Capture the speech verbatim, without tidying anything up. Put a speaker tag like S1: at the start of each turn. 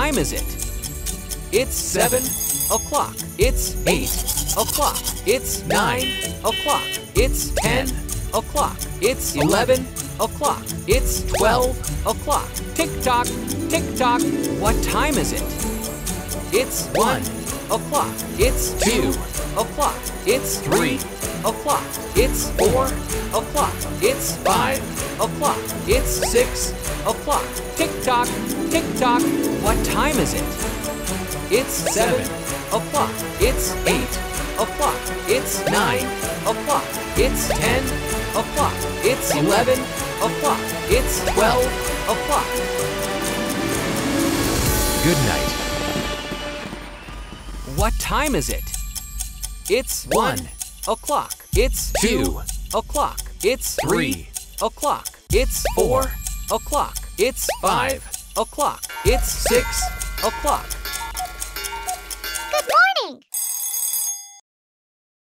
S1: time is it? It's seven o'clock. It's eight o'clock. It's nine o'clock. It's ten o'clock. It's eleven o'clock. It's twelve o'clock. Tick tock, tick tock. What time is it? It's one o'clock. It's two o'clock. It's three o'clock. It's four o'clock. It's five o'clock. It's six o'clock. Tick tock, tick tock. What time is it? It's seven o'clock. It's eight o'clock. It's nine o'clock. It's ten o'clock. It's eleven o'clock. It's twelve o'clock.
S2: Good night.
S1: What time is it? It's one o'clock. It's two o'clock. It's three o'clock. It's four o'clock. It's five o'clock. It's six o'clock.